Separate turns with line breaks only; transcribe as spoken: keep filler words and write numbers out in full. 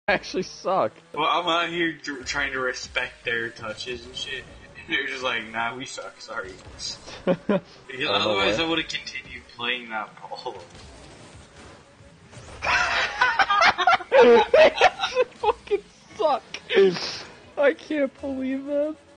actually suck.
Well, I'm out here trying to respect their touches and shit. And they're just like, nah, we suck, sorry. Because otherwise, I would have continued playing that ball.
They actually fucking suck. I can't believe that.